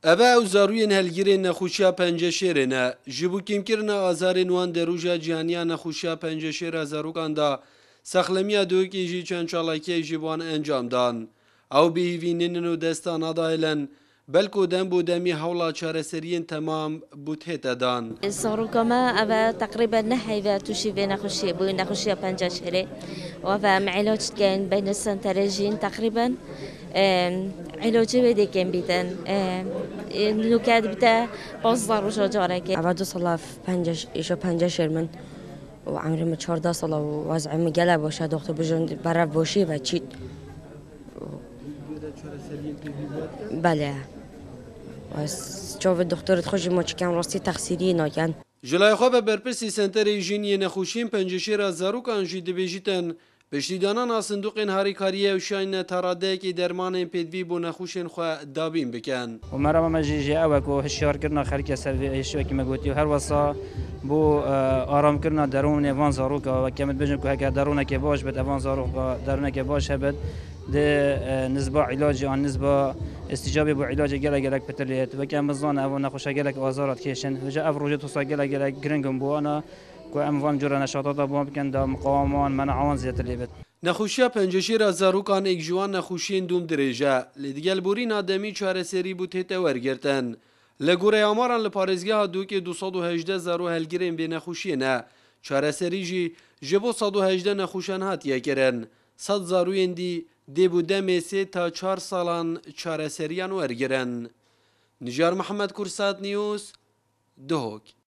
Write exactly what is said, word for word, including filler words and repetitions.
Eva ew zarûyên helgirên nexweşiya penceşêrê ne ji bo kêmkirina azarên wan di rûja cihaniya nexweşiya penceşêra zarokan da sexlemiya duyokê jî çend çalakiyek ji wan encam dan. Ew bêhîvînînin û desta nadahêlin belko dem bo demî hewla çareseriyên temam bû tête dan. Zaroka me ev تقريبا nehêve tûşî vê nexweşiyê bû nexweşiya penceşêrê û ev em علاج dikin beyne senterê jîn تقريبا علاجê wê dikin bîtin nûke dibite panzdeh roja carekê. Ev du sala îşa penceşêr min û emrê min çardeh sala û wezî min gelek baş e doktor bijî berev boşî ve çît. Belê çavê doktorê xwe jî ma çikin rastî texsîriyê nakin. Ji laya xwe ve berpirsî senterê jiniyê nexweşiyên penceşêra zarokan jî dibêjîtin piştîdanana sindoqên harîkariyê û şayîne taradeyekê dermanên pêdivî bo nexweşên xwe dabîn bikin. و مرا ما جی جی اوه کو هشیار کردن خرکی سر هشیار کی مگوتی و هر وسا بو آرام کردن درون وان زاروک و کمت بجن که هک درون که باش بد وان زاروک درون که باش هبد ده نسبة علاج آن نسبة استجابة بو علاج جل جلك بتريت وكان مزان أو نخوش جلك وزارة كيشن وجاء أفروجة توصل جل جلك جرينجم بو أنا كو أم فان جرا نشاطات بو بكن دا مقاومان منعوان زيت اللي بت. Nexweşiya penceşêra zarokan êk ji wan nexweşiyên dûm dirêje lê digelborîna demî çareserî bû tête wergirtin. Li gorî amaran li parêzgeha duyokê du sed û hejdeh zaro helgirên vê nexweşiyê ne çareserî jî ji bo sed û hejdeh nexweşan hatiye kirin. Sed zaroyên dî dê bû demê sê ta çar salan çareseriyan wergirin. Nijar Mihemed Kursat News Duhok.